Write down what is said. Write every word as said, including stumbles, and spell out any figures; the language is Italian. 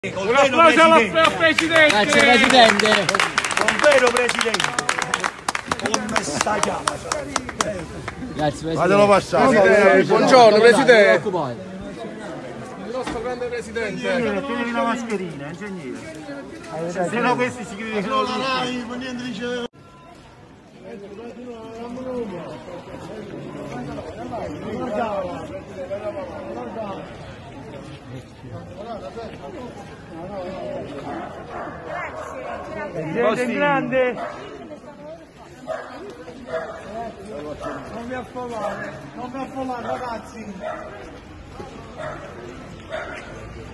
Un applauso al Presidente! Grazie Presidente! Un vero Presidente! Come sta chiama? Grazie Presidente! Fatelo passare! Presidente, buongiorno Presidente! Non Il nostro grande Presidente! Tieni la mascherina, ingegnere! Se no questi si chiudono tutti! Presidente grande! Non mi affamare, non mi affamare ragazzi!